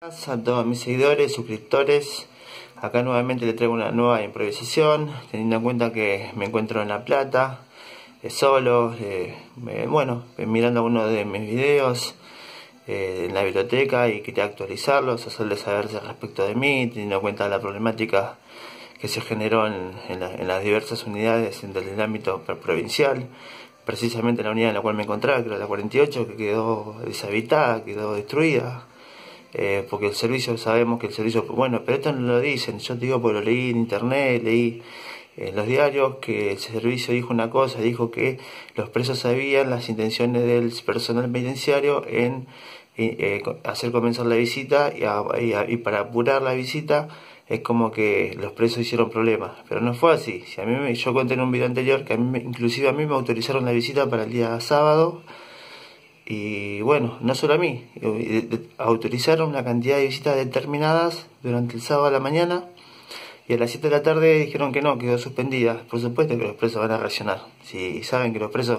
A todos mis seguidores, suscriptores, acá nuevamente les traigo una nueva improvisación, teniendo en cuenta que me encuentro en La Plata, solo, mirando uno de mis videos en la biblioteca y quería actualizarlos, hacerles saber respecto de mí, teniendo en cuenta la problemática que se generó en las diversas unidades del ámbito provincial, precisamente la unidad en la cual me encontraba, que era la 48, que quedó deshabitada, quedó destruida. Porque el servicio, sabemos que el servicio, bueno, pero esto no lo dicen, yo te digo porque lo leí en internet, leí en los diarios que el servicio dijo una cosa, dijo que los presos sabían las intenciones del personal penitenciario en hacer comenzar la visita y para apurar la visita es como que los presos hicieron problemas, pero no fue así. Si a mí yo conté en un video anterior que inclusive a mí me autorizaron la visita para el día sábado. Y bueno, no solo a mí, autorizaron una cantidad de visitas determinadas durante el sábado a la mañana y a las 7 de la tarde dijeron que no, quedó suspendida. Por supuesto que los presos van a reaccionar. Si saben que los presos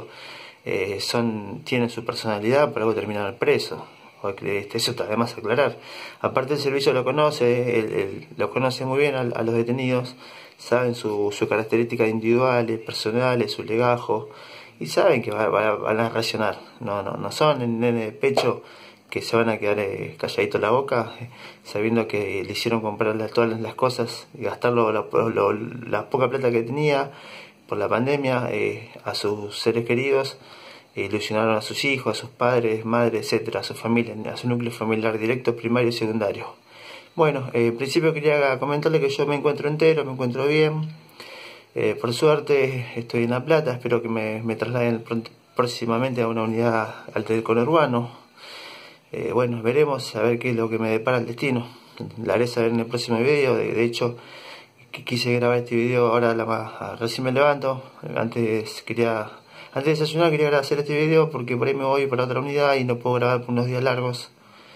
tienen su personalidad, por algo terminan presos. Eso está de más aclarar. Aparte el servicio lo conoce, lo conoce muy bien a los detenidos, saben sus características individuales, personales, su legajo. Y saben que van a reaccionar, no son nene de pecho que se van a quedar calladitos la boca, sabiendo que le hicieron comprar todas las cosas y gastar la poca plata que tenía por la pandemia a sus seres queridos, ilusionaron a sus hijos, a sus padres, madres, etcétera, a su familia, a su núcleo familiar directo, primario y secundario. Bueno, en principio quería comentarle que yo me encuentro entero, me encuentro bien. Por suerte estoy en La Plata, espero que me trasladen próximamente a una unidad del conurbano. Bueno, veremos a ver qué es lo que me depara el destino. La haré saber en el próximo video. De hecho, quise grabar este video ahora, recién me levanto. Antes de desayunar quería hacer este video porque por ahí me voy para otra unidad y no puedo grabar por unos días largos.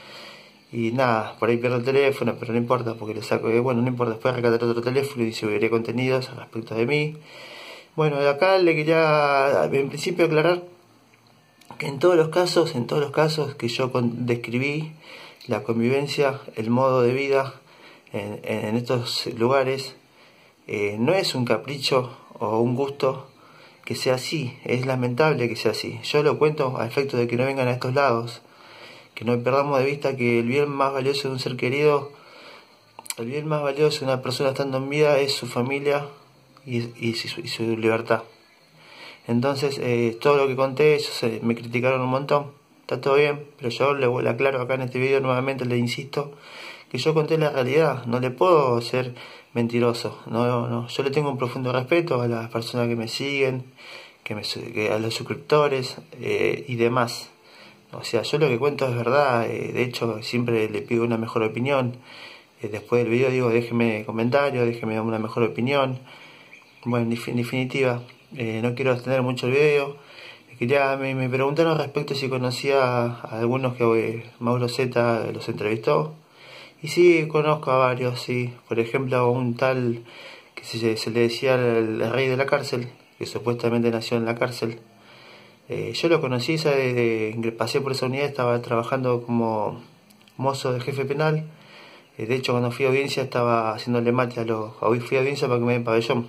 Y nada, por ahí pierdo el teléfono, pero no importa, porque le saco, no importa, después rescatar otro teléfono y subiré contenidos respecto de mí. Bueno, de acá le quería en principio aclarar que en todos los casos que yo describí, la convivencia, el modo de vida en estos lugares, no es un capricho o un gusto que sea así, es lamentable que sea así. Yo lo cuento a efecto de que no vengan a estos lados, que no perdamos de vista que el bien más valioso de un ser querido, el bien más valioso de una persona estando en vida es su familia y su libertad. Entonces, todo lo que conté, ellos me criticaron un montón, está todo bien, pero yo le aclaro acá en este video nuevamente, le insisto, que yo conté la realidad, no le puedo ser mentiroso, no, yo le tengo un profundo respeto a las personas que me siguen, a los suscriptores y demás. O sea, yo lo que cuento es verdad, de hecho siempre le pido una mejor opinión. Después del video digo, déjeme comentarios, déjeme una mejor opinión. Bueno, en definitiva, no quiero extender mucho el video. Me preguntaron respecto si conocía a algunos que Mauro Z los entrevistó. Y sí, conozco a varios, sí. Por ejemplo, a un tal que se le decía el rey de la cárcel, que supuestamente nació en la cárcel. Yo lo conocí, pasé por esa unidad, estaba trabajando como mozo de jefe penal. De hecho, cuando fui a audiencia estaba haciéndole mate hoy fui a audiencia para que me den pabellón.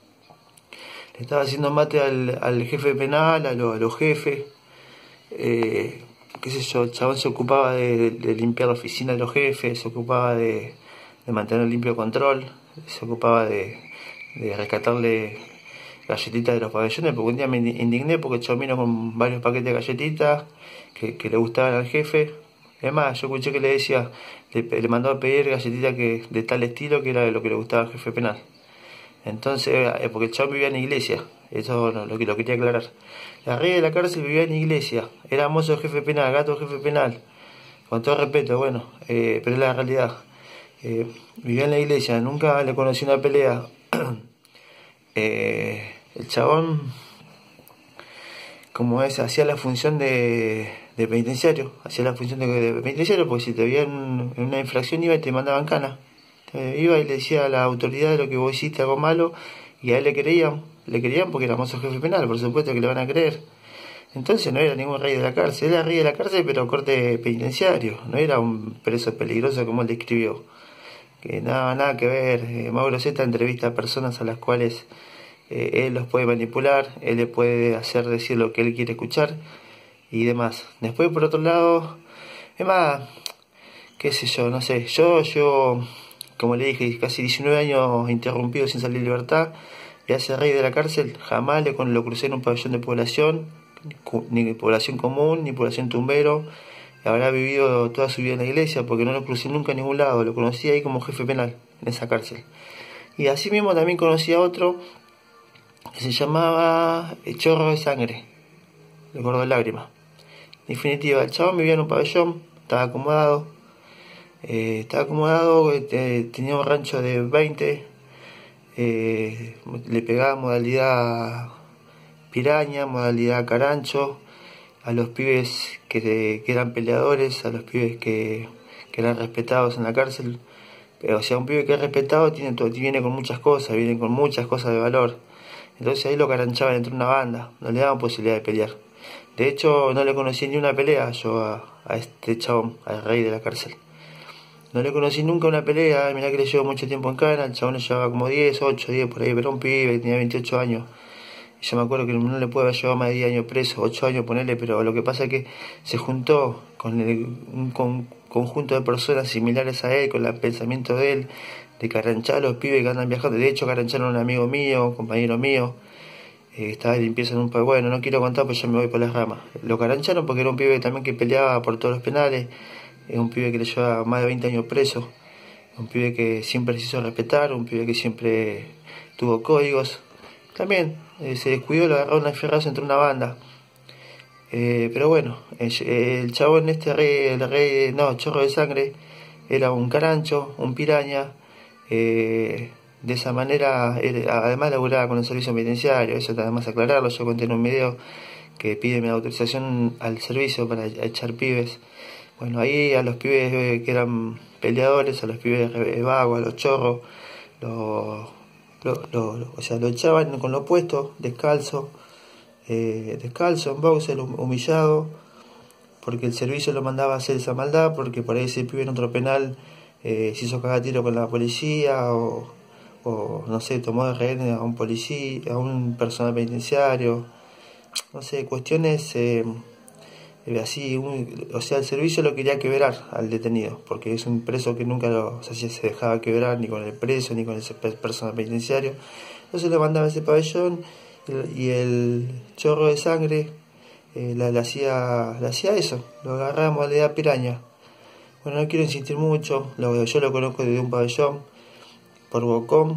Le estaba haciendo mate al jefe penal, a los jefes. Qué sé yo, el chabón se ocupaba de limpiar la oficina de los jefes, se ocupaba de mantener limpio control, se ocupaba de rescatarle galletitas de los pabellones, porque un día me indigné porque el chabón vino con varios paquetes de galletitas que le gustaban al jefe. Además, yo escuché que le decía, le mandó a pedir galletitas de tal estilo que era lo que le gustaba al jefe penal. Entonces, porque el chabón vivía en la iglesia, eso lo quería aclarar. La rey de la cárcel vivía en la iglesia, era mozo jefe penal, gato jefe penal, con todo respeto, pero es la realidad. Vivía en la iglesia, nunca le conocí una pelea. El chabón, como hacía la función de penitenciario, porque si te veían en una infracción iba y te mandaban cana. Iba y le decía a la autoridad de lo que vos hiciste algo malo y a él le querían porque era mozo jefe penal, por supuesto que le van a creer. Entonces no era ningún rey de la cárcel, era rey de la cárcel pero corte penitenciario, no era un preso peligroso como él describió. Que nada que ver. Mauro Zeta entrevista a personas a las cuales él los puede manipular, él le puede hacer decir lo que él quiere escuchar y demás. Después por otro lado, es más, qué sé yo, no sé, yo como le dije, casi 19 años interrumpido sin salir de libertad, y a ese rey de la cárcel jamás lo crucé en un pabellón de población, ni población común, ni población tumbero. Habrá vivido toda su vida en la iglesia porque no lo crucé nunca en ningún lado, lo conocí ahí como jefe penal, en esa cárcel. Y así mismo también conocí a otro que se llamaba El Chorro de Sangre, el gordo de lágrimas. En definitiva, el chabón vivía en un pabellón, estaba acomodado, tenía un rancho de 20, le pegaba modalidad piraña, modalidad carancho, a los pibes que eran peleadores, a los pibes que eran respetados en la cárcel. O sea, un pibe que es respetado viene con muchas cosas, viene con muchas cosas de valor. Entonces ahí lo caranchaban entre una banda, no le daban posibilidad de pelear. De hecho, no le conocí ni una pelea yo a este chabón, al rey de la cárcel. No le conocí nunca una pelea, mirá que le llevo mucho tiempo en cana, el chabón le llevaba como 10, 8, 10 por ahí, pero un pibe que tenía 28 años. Yo me acuerdo que no le puede haber llevado más de 10 años preso, 8 años ponerle, pero lo que pasa es que se juntó con un conjunto de personas similares a él, con el pensamiento de él, de caranchar a los pibes que andan viajando. De hecho, carancharon a un amigo mío, un compañero mío, estaba de limpieza en un país. Bueno, no quiero contar, pues ya me voy por las ramas. Lo carancharon porque era un pibe también que peleaba por todos los penales, un pibe que le llevaba más de 20 años preso, un pibe que siempre se hizo respetar, un pibe que siempre tuvo códigos. También se descuidó, lo agarró una ferrazo entre una banda. Pero bueno, el chabón Chorro de Sangre, era un carancho, un piraña. De esa manera, además laburaba con el servicio penitenciario, eso además aclararlo. Yo conté en un video que pide mi autorización al servicio para echar pibes. Bueno, ahí a los pibes que eran peleadores, a los pibes vagos, a los chorros, o sea, lo echaban con lo opuesto, descalzo, en boxer, humillado, porque el servicio lo mandaba a hacer esa maldad, porque por ahí ese pibe en otro penal se hizo cagar tiro con la policía, o no sé, tomó de rehén a un policía, a un personal penitenciario, no sé, cuestiones así, o sea, el servicio lo quería quebrar al detenido, porque es un preso que nunca se dejaba quebrar ni con el preso ni con el personal penitenciario. Entonces lo mandaba a ese pabellón y el Chorro de Sangre le hacía eso, lo agarraba en modalidad piraña. Bueno, no quiero insistir mucho, yo lo conozco desde un pabellón, por Bocón,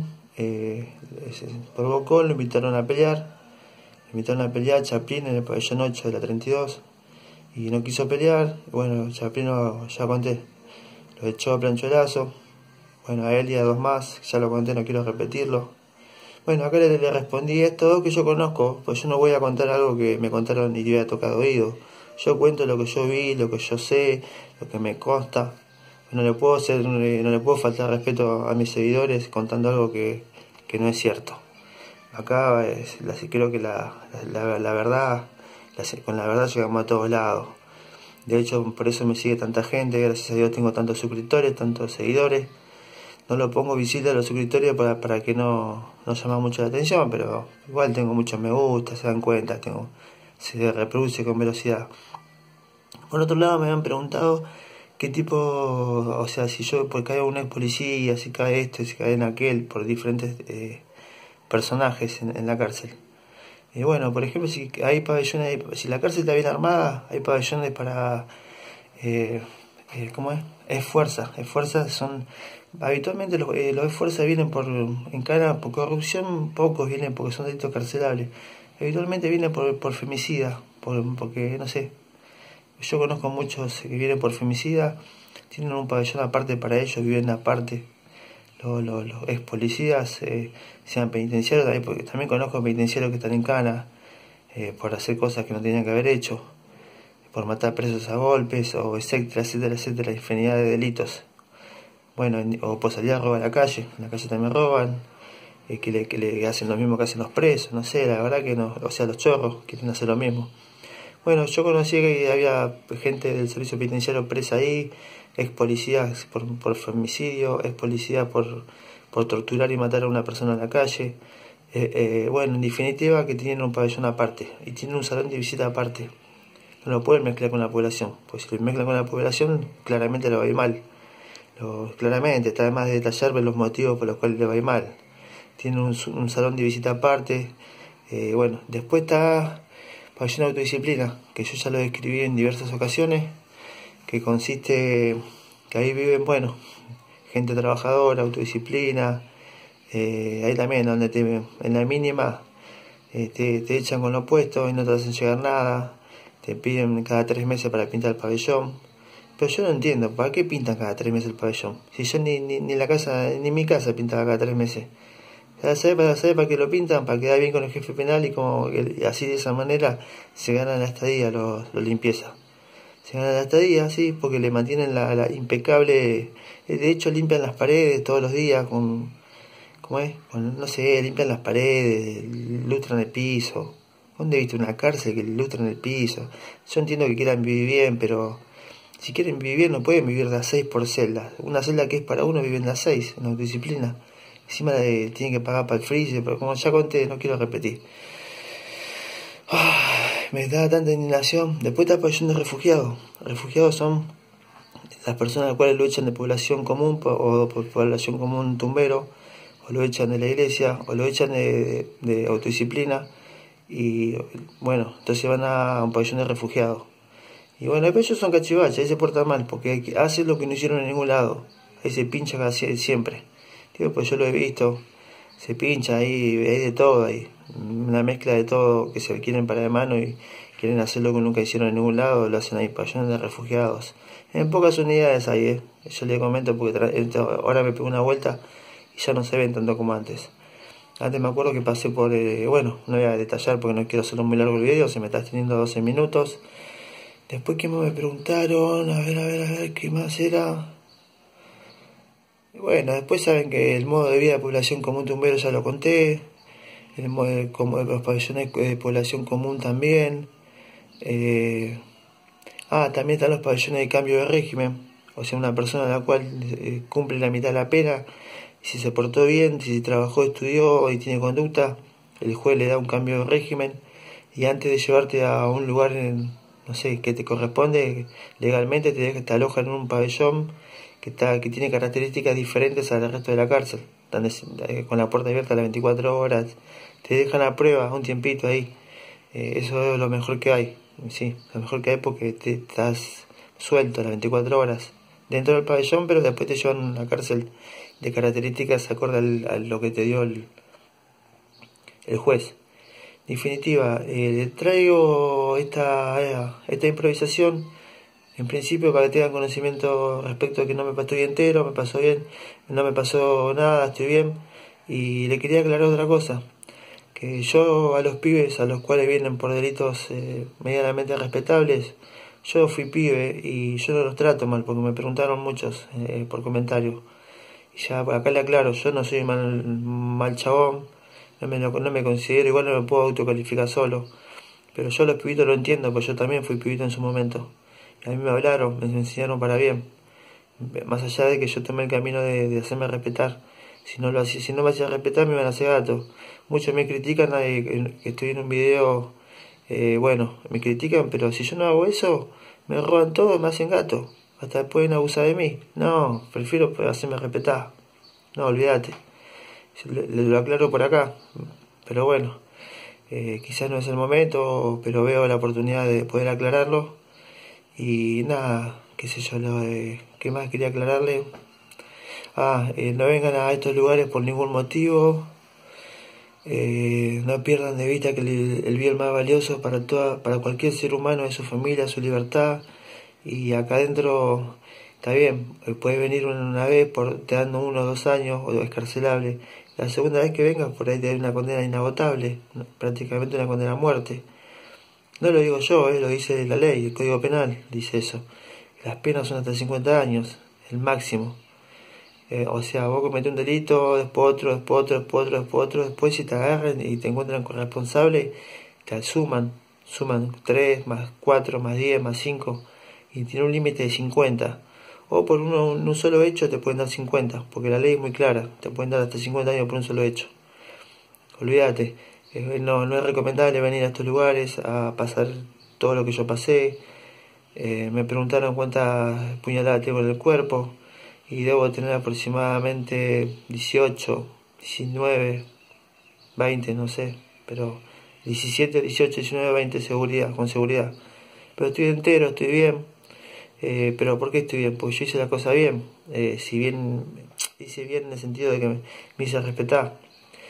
lo invitaron a pelear, Chaplin en el pabellón 8 de la 32, y no quiso pelear. Bueno, Chaplin, ya conté, lo echó a plancholazo. Bueno, a él y a dos más, ya lo conté, no quiero repetirlo. Bueno, acá le respondí esto que yo conozco, pues yo no voy a contar algo que me contaron y le había tocado oído. Yo cuento lo que yo vi, lo que yo sé, lo que me consta. No le puedo faltar respeto a mis seguidores contando algo que no es cierto. Acá creo que la verdad, con la verdad llegamos a todos lados. De hecho, por eso me sigue tanta gente, gracias a Dios tengo tantos suscriptores, tantos seguidores. No lo pongo visible a los suscriptores para que no llame mucho la atención, pero igual tengo muchos me gusta, se dan cuenta, se reproduce con velocidad. Por otro lado, me han preguntado qué tipo, o sea, si yo, porque hay una policía, si cae esto, si cae en aquel, por diferentes personajes en la cárcel. Y bueno, por ejemplo, si hay pabellones, si la cárcel está bien armada, hay pabellones para, ¿cómo es? Es fuerza, son, habitualmente los de fuerza vienen en cara por corrupción, pocos vienen porque son delitos carcelables, habitualmente vienen por femicida, porque no sé, yo conozco muchos que vienen por femicida, tienen un pabellón aparte para ellos, viven aparte. Los ex policías, sean penitenciarios, también conozco penitenciarios que están en cana por hacer cosas que no tenían que haber hecho, por matar presos a golpes, o etcétera, infinidad de delitos. Bueno, o por salir a robar a la calle, en la calle también roban, que le hacen lo mismo que hacen los presos, no sé, la verdad que no, o sea, los chorros quieren hacer lo mismo. Bueno, yo conocí que había gente del servicio penitenciario presa ahí, ex policías por femicidio, ex policías por torturar y matar a una persona en la calle. Bueno, en definitiva que tienen un pabellón aparte y tienen un salón de visita aparte. No lo pueden mezclar con la población, pues si lo mezclan con la población claramente le va a ir mal. Claramente, está además de detallar los motivos por los cuales le va a ir mal. Tienen un salón de visita aparte. Bueno, después está pabellón de autodisciplina, que yo ya lo describí en diversas ocasiones, que consiste, que ahí viven, bueno, gente trabajadora, autodisciplina, ahí también donde en la mínima te echan con lo opuesto y no te hacen llegar nada, te piden cada 3 meses para pintar el pabellón, pero yo no entiendo, ¿para qué pintan cada 3 meses el pabellón? Si yo ni la casa, ni mi casa pintaba cada 3 meses. ¿Sabes para qué lo pintan? Para quedar bien con el jefe penal y así de esa manera se ganan la estadía los limpieza. Se ganan la estadía, sí, porque le mantienen la impecable. De hecho, limpian las paredes todos los días ¿cómo es? No sé, limpian las paredes, lustran el piso. ¿Dónde viste una cárcel que lustran el piso? Yo entiendo que quieran vivir bien, pero si quieren vivir bien no pueden vivir de a 6 por celda. Una celda que es para uno viven de a 6 en autodisciplina. Encima tienen que pagar para el freezer, pero como ya conté, no quiero repetir. Me da tanta indignación. Después está el pabellón de refugiados. Refugiados son las personas a las cuales lo echan de población común o por población común tumbero, o lo echan de la iglesia, o lo echan de autodisciplina. Y bueno, entonces van a un pabellón de refugiados. Y bueno, ellos son cachivaches, ahí se portan mal, porque hacen lo que no hicieron en ningún lado. Ahí se pincha casi siempre. Digo, pues yo lo he visto, se pincha ahí, hay de todo ahí, una mezcla de todo, que se quieren parar de mano y quieren hacer lo que nunca hicieron en ningún lado, lo hacen ahí, pabellones de refugiados. En pocas unidades hay, yo le comento porque ahora me pego una vuelta y ya no se ven tanto como antes. Antes me acuerdo que pasé por, bueno, no voy a detallar porque no quiero hacerlo muy largo el video, se me está extendiendo 12 minutos. Después que me preguntaron, a ver, ¿qué más era? Bueno, después saben que el modo de vida de población común tumbero ya lo conté, el modo de los pabellones de población común también. También están los pabellones de cambio de régimen, o sea, una persona a la cual cumple la mitad de la pena, y si se portó bien, si trabajó, estudió y tiene conducta, el juez le da un cambio de régimen, y antes de llevarte a un lugar, no sé, que te corresponde legalmente, te alojan en un pabellón que tiene características diferentes al resto de la cárcel, con la puerta abierta a las 24 horas, te dejan a prueba un tiempito ahí, eso es lo mejor que hay, sí, lo mejor que hay porque te estás suelto a las 24 horas dentro del pabellón, pero después te llevan a la cárcel de características acorde a lo que te dio el juez. En definitiva, traigo esta improvisación en principio para que tengan conocimiento respecto a que no me estoy entero, me pasó bien, no me pasó nada, estoy bien. Y le quería aclarar otra cosa, que yo a los pibes a los cuales vienen por delitos medianamente respetables, yo fui pibe y yo no los trato mal, porque me preguntaron muchos por comentarios. Y ya acá le aclaro, yo no soy mal chabón, no me considero, igual no me puedo autocalificar solo, pero yo a los pibitos lo entiendo, porque yo también fui pibito en su momento. A mí me hablaron, me enseñaron para bien. Más allá de que yo tomé el camino de hacerme respetar. Si no me hacía respetar me iban a hacer gato. Muchos me critican que estoy en un video. Bueno, me critican, pero si yo no hago eso, me roban todo, me hacen gato. Hasta pueden abusar de mí. No, prefiero hacerme respetar. No, olvídate. Lo aclaro por acá. Pero bueno, quizás no es el momento, pero veo la oportunidad de poder aclararlo. Y nada, qué sé yo, ¿qué más quería aclararle? No vengan a estos lugares por ningún motivo. No pierdan de vista que el bien más valioso para cualquier ser humano es su familia, su libertad. Y acá adentro, está bien, puede venir una vez te dando 1 o 2 años, o escarcelable. La segunda vez que vengas, por ahí te da una condena inagotable, prácticamente una condena a muerte. No lo digo yo, lo dice la ley, el Código Penal dice eso. Las penas son hasta 50 años, el máximo. O sea, vos cometés un delito, después otro, después si te agarran y te encuentran con responsable, te suman suman 3, más 4, más 10, más 5, y tiene un límite de 50. O por un solo hecho te pueden dar 50, porque la ley es muy clara, te pueden dar hasta 50 años por un solo hecho. Olvídate, no es recomendable venir a estos lugares a pasar todo lo que yo pasé. Me preguntaron cuántas puñaladas tengo en el cuerpo y debo tener aproximadamente 18, 19, 20, no sé, pero 17, 18, 19, 20 seguridad, con seguridad. Pero estoy entero, estoy bien. Pero ¿por qué estoy bien? Porque yo hice la cosa bien. Si bien hice bien en el sentido de que me hice respetar.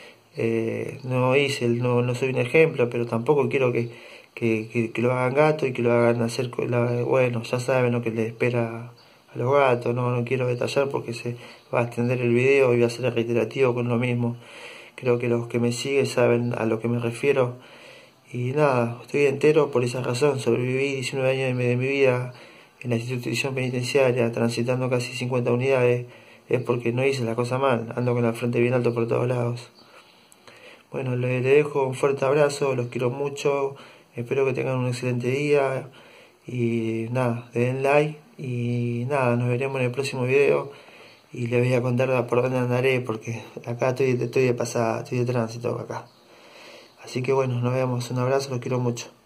No soy un ejemplo, pero tampoco quiero que lo hagan gato y que lo hagan hacer, bueno, ya saben lo que les espera a los gatos. No quiero detallar porque se va a extender el video y va a ser reiterativo con lo mismo. Creo que los que me siguen saben a lo que me refiero. Y nada, estoy entero por esa razón. Sobreviví 19 años de mi vida en la institución penitenciaria, transitando casi 50 unidades. Es porque no hice la cosa mal, ando con la frente bien alto por todos lados. Bueno, le dejo un fuerte abrazo, los quiero mucho, espero que tengan un excelente día y nada, le den like y nada, nos veremos en el próximo video y les voy a contar por dónde andaré porque acá estoy de pasada, estoy de tránsito acá. Así que bueno, nos vemos, un abrazo, los quiero mucho.